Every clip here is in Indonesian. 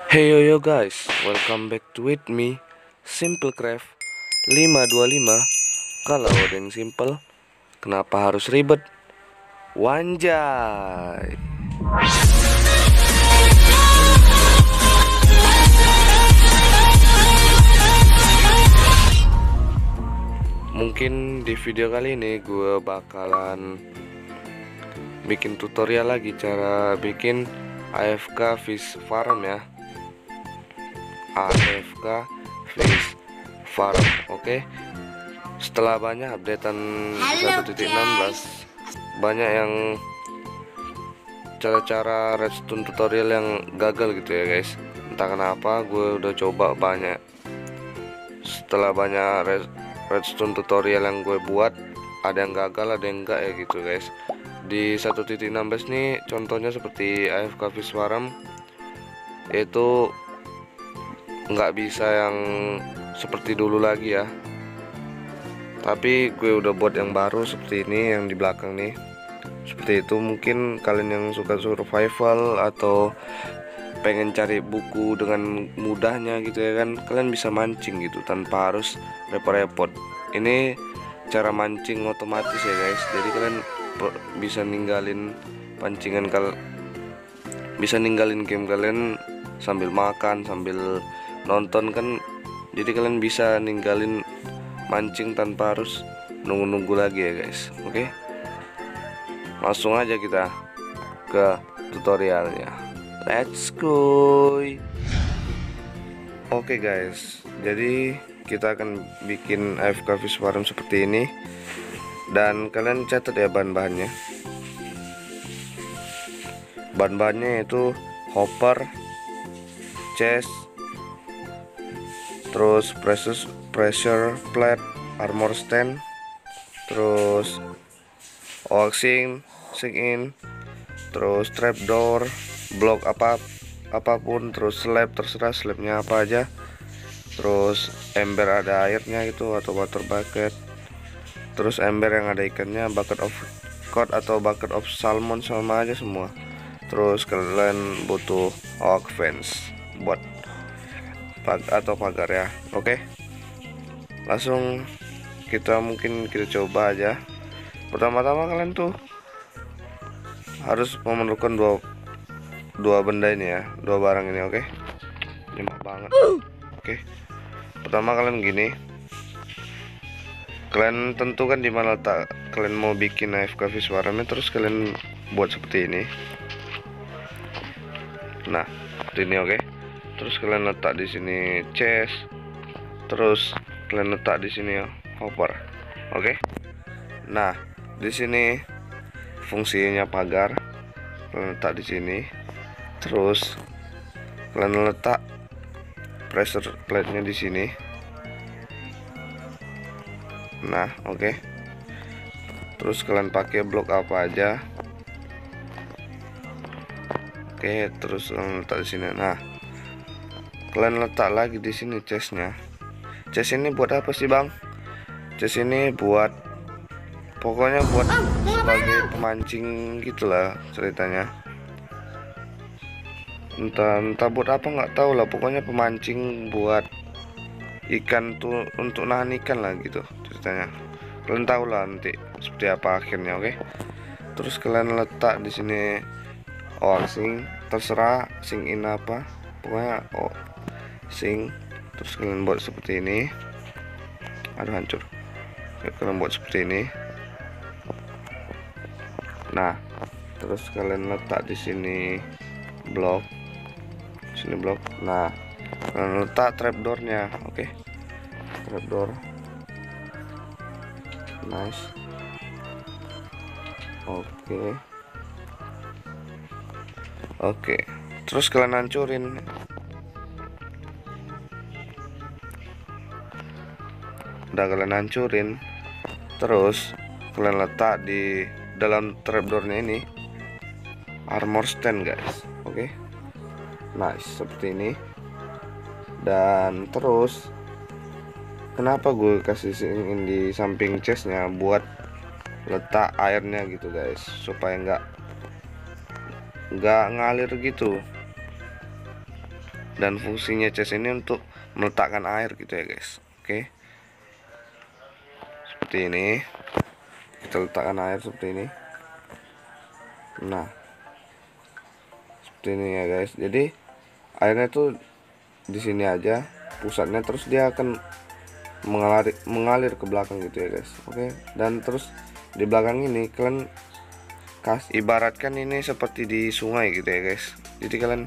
Hey yo yo guys, welcome back to with me Simple Craft 525. Kalau ada yang simple, kenapa harus ribet? Wanjay. Mungkin di video kali ini gue bakalan bikin tutorial lagi cara bikin AFK Fish Farm ya. AFK Fish Farm, oke. Setelah banyak updatean 1.16, banyak yang cara-cara redstone tutorial yang gagal gitu ya guys. Entah kenapa gue udah coba banyak. Setelah banyak redstone tutorial yang gue buat, ada yang gagal, ada yang enggak ya gitu guys. Di 1.16 nih contohnya seperti AFK Fish Farm, itu nggak bisa yang seperti dulu lagi ya. Tapi gue udah buat yang baru seperti ini, yang di belakang nih. Seperti itu. Mungkin kalian yang suka survival atau pengen cari buku dengan mudahnya gitu ya kan, kalian bisa mancing gitu tanpa harus repot-repot. Ini cara mancing otomatis ya guys. Jadi kalian bisa ninggalin pancingan, bisa ninggalin game kalian sambil makan, sambil nonton kan. Jadi kalian bisa ninggalin mancing tanpa harus nunggu-nunggu lagi ya guys. Oke, langsung aja kita ke tutorialnya. Let's go. Oke guys, jadi kita akan bikin AFK Fish Farm seperti ini. Dan kalian catat ya bahan-bahannya. Bahan-bahannya itu hopper, chest, terus pressure plate, armor stand, terus oxing, sink in, terus trapdoor, blok apapun, terus slab, terserah slabnya apa aja, terus ember ada airnya gitu atau water bucket, terus ember yang ada ikannya, bucket of cod atau bucket of salmon, sama aja semua. Terus kalian butuh oak fence buat atau pagar ya. Oke, langsung kita coba aja. Pertama-tama kalian tuh harus memerlukan dua benda ini ya, dua barang ini. Oke, lima banget. Oke, pertama kalian gini, kalian tentukan di mana letak kalian mau bikin AFK Fish Farm, terus kalian buat seperti ini. Nah, seperti ini. Oke, terus kalian letak di sini chest, terus kalian letak di sini hopper. Oke, nah di sini fungsinya pagar, kalian letak di sini. Terus kalian letak pressure plate-nya di sini. Nah, oke. Terus kalian pakai blok apa aja. Oke, terus kalian letak di sini. Nah, kalian letak lagi di sini chestnya. Chest ini buat apa sih bang? Chest ini buat, pokoknya buat sebagai pemancing gitulah ceritanya. Entah buat apa nggak tahu lah, pokoknya pemancing buat ikan tuh, untuk nahan ikan lah gitu ceritanya. Kalian tahu lah nanti seperti apa akhirnya. Oke, terus kalian letak di sini sink, terserah sink in apa, pokoknya sink. Terus kalian buat seperti ini. Aduh, hancur. Kalian buat seperti ini. Nah, terus kalian letak di sini blok, sini blok. Nah, kalian letak trapdoornya. Oke, trapdoor, nice. Oke, terus kalian hancurin. Udah kalian hancurin, terus kalian letak di dalam trapdoornya ini armor stand guys. Oke, nice, seperti ini. Dan terus kenapa gue kasih sing di samping chestnya, buat letak airnya gitu guys, supaya nggak ngalir gitu. dan fungsinya cas ini untuk meletakkan air gitu ya guys. Oke, seperti ini, kita letakkan air seperti ini. Nah, seperti ini ya guys. Jadi airnya tuh di sini aja pusatnya, terus dia akan mengalir ke belakang gitu ya guys. Oke, dan terus di belakang ini kalian ibaratkan ini seperti di sungai gitu ya guys. Jadi kalian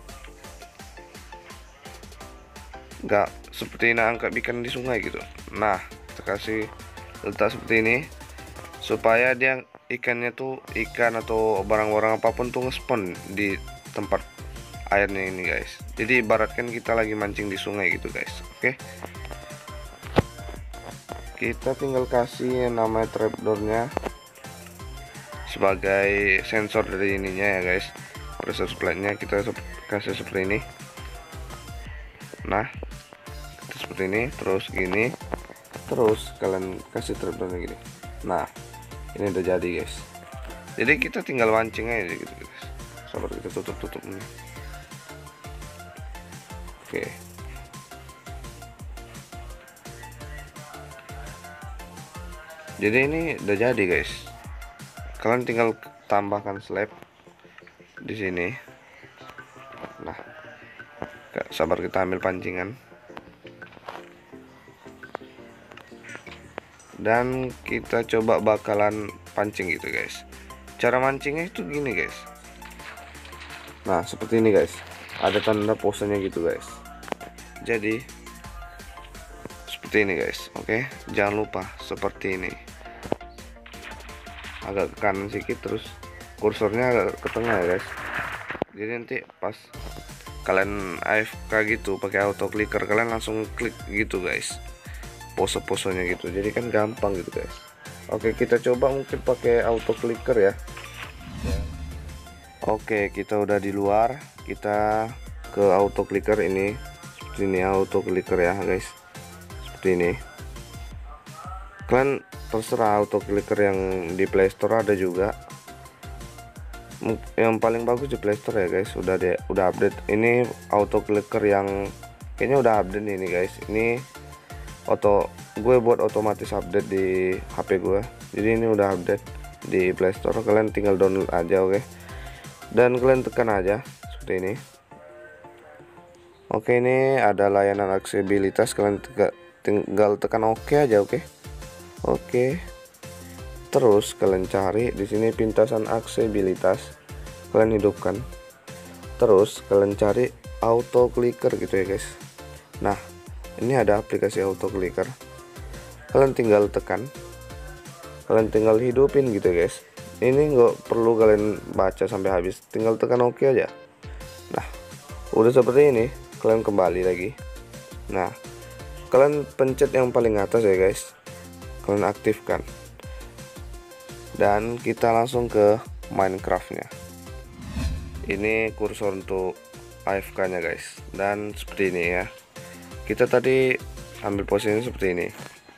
nggak seperti nangkap ikan di sungai gitu. Nah, kita kasih letak seperti ini supaya dia ikannya tuh, ikan atau barang-barang apapun tuh ngespon di tempat airnya ini guys. Jadi ibaratkan kita lagi mancing di sungai gitu guys. Oke, kita tinggal kasih yang namanya trapdoornya sebagai sensor dari ininya ya guys. Pressure plate-nya kita kasih seperti ini. Nah, seperti ini, terus gini, terus kalian kasih trapdoornya gini. Nah, ini udah jadi guys. Jadi kita tinggal mancing aja gitu guys. Sabar, kita tutup ini. Oke, jadi ini udah jadi guys. Kalian tinggal tambahkan slab di sini. Nah, sabar, kita ambil pancingan dan kita coba bakalan pancing gitu guys. Cara mancingnya itu gini guys. Nah, seperti ini guys, ada tanda posenya gitu guys. Jadi seperti ini guys. Oke, jangan lupa seperti ini, agak ke kanan sedikit, terus kursornya agak ke tengah ya guys. Jadi nanti pas kalian AFK gitu pakai auto clicker, kalian langsung klik gitu guys, pose-posenya gitu. Jadi kan gampang gitu guys. Oke, kita coba mungkin pakai auto clicker ya. Oke, kita udah di luar, kita ke auto clicker ini. Seperti ini auto clicker ya guys, seperti ini. Kalian terserah auto clicker yang di Play Store ada juga. Yang paling bagus di Play Store ya guys, udah update. Ini auto clicker yang kayaknya udah update ini guys. Ini gue buat otomatis update di HP gue. Jadi ini udah update di Play Store, kalian tinggal download aja. Oke, dan kalian tekan aja seperti ini. Oke, ini ada layanan aksesibilitas, kalian tinggal tekan oke aja. Oke, terus kalian cari di sini pintasan aksesibilitas, kalian hidupkan, terus kalian cari auto clicker gitu ya guys. Nah, ini ada aplikasi auto clicker, kalian tinggal tekan, kalian tinggal hidupin gitu ya guys. Ini nggak perlu kalian baca sampai habis, tinggal tekan oke aja. Nah, udah seperti ini, kalian kembali lagi. Nah, kalian pencet yang paling atas ya guys, kalian aktifkan, dan kita langsung ke Minecraft-nya. Ini kursor untuk AFK nya guys, dan seperti ini ya. Kita tadi ambil posisinya seperti ini.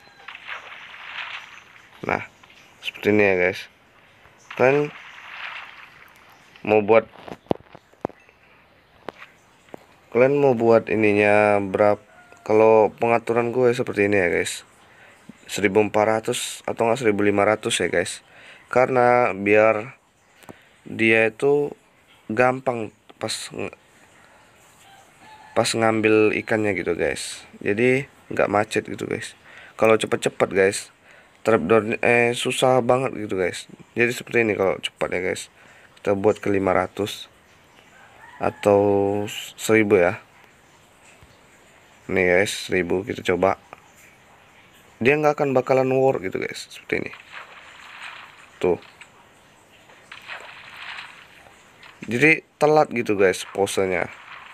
Nah, seperti ini ya guys. Kalian mau buat ininya berapa? Kalau pengaturan gue seperti ini ya guys, 1400 atau enggak 1500 ya guys, karena biar dia itu gampang pas ngambil ikannya gitu guys. Jadi nggak macet gitu guys. Kalau cepet-cepet guys, trapdoor susah banget gitu guys. Jadi seperti ini kalau cepat ya guys. Kita buat ke 500 atau 1000 ya. Nih guys, 1000 kita coba. Dia nggak akan bakalan work gitu guys, seperti ini. Tuh. Jadi telat gitu guys posenya.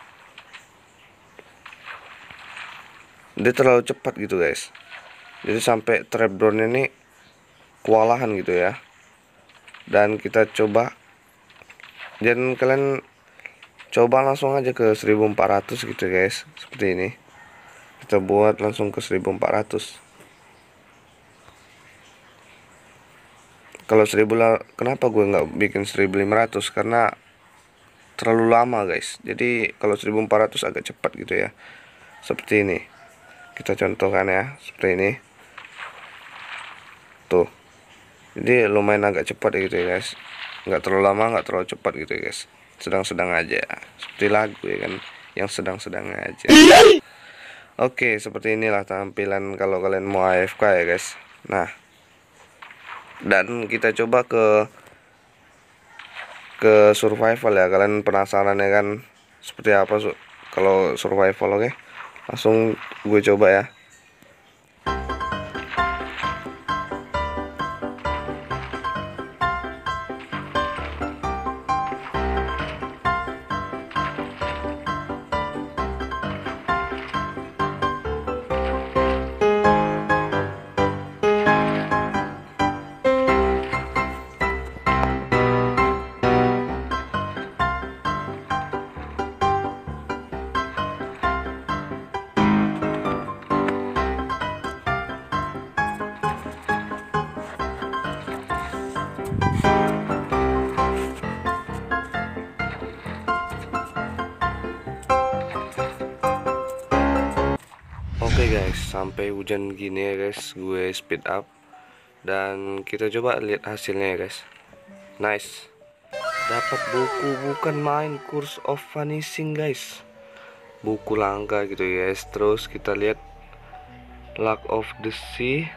Dia terlalu cepat gitu guys. Jadi sampai trapdoornya ini kewalahan gitu ya. Dan kita coba, dan kalian coba langsung aja ke 1400 gitu guys, seperti ini. Kita buat langsung ke 1400. Kalau 1000 lah, kenapa gue nggak bikin 1500? Karena terlalu lama guys. Jadi kalau 1400 agak cepat gitu ya. Seperti ini. Kita contohkan ya, seperti ini. Tuh. Jadi lumayan agak cepat gitu ya guys. Nggak terlalu lama, nggak terlalu cepat gitu ya guys. Sedang-sedang aja. Seperti lagu ya kan, yang sedang-sedang aja. Oke, seperti inilah tampilan kalau kalian mau AFK ya guys. Nah, dan kita coba ke survival ya. Kalian penasaran ya kan seperti apa kalau survival? Oke, langsung gue coba ya. Oke guys, sampai hujan gini ya guys, gue speed up dan kita coba lihat hasilnya ya guys. Nice, dapat buku, bukan main, Curse of Vanishing guys, buku langka gitu ya guys. Terus kita lihat Luck of the Sea,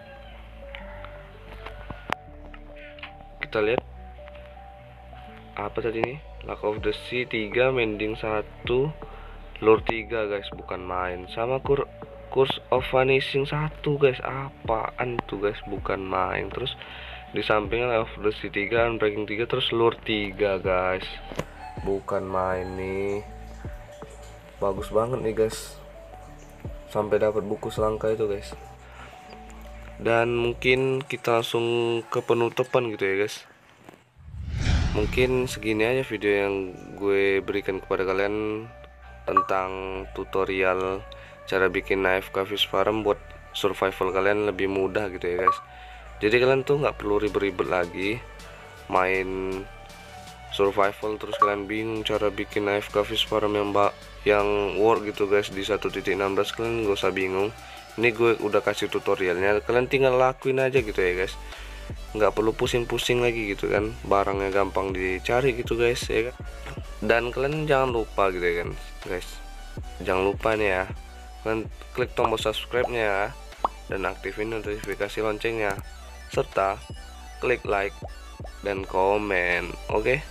kita lihat apa tadi nih, Luck of the Sea 3, Mending 1, Lure 3 guys, bukan main. Sama Curse of Vanishing 1 guys, apaan tuh guys, bukan main. Terus di sampingnya Luck of the Sea 3, Unbreaking 3, terus Lure 3 guys, bukan main nih. Bagus banget nih guys, sampai dapat buku selangka itu guys. Dan mungkin kita langsung ke penutupan gitu ya guys. Mungkin segini aja video yang gue berikan kepada kalian tentang tutorial cara bikin AFK Fish Farm buat survival kalian lebih mudah gitu ya guys. Jadi kalian tuh nggak perlu ribet-ribet lagi main survival terus kalian bingung cara bikin AFK Fish Farm yang work gitu guys di 1.16. Kalian gak usah bingung, ini gue udah kasih tutorialnya, kalian tinggal lakuin aja gitu ya guys. Nggak perlu pusing-pusing lagi gitu kan, barangnya gampang dicari gitu guys ya kan. Dan kalian jangan lupa gitu ya kan guys, jangan lupa nih ya, kalian klik tombol subscribe-nya ya, dan aktifin notifikasi loncengnya, serta klik like dan komen. Oke,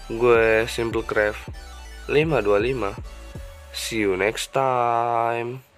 gue Simple Craft 525, see you next time.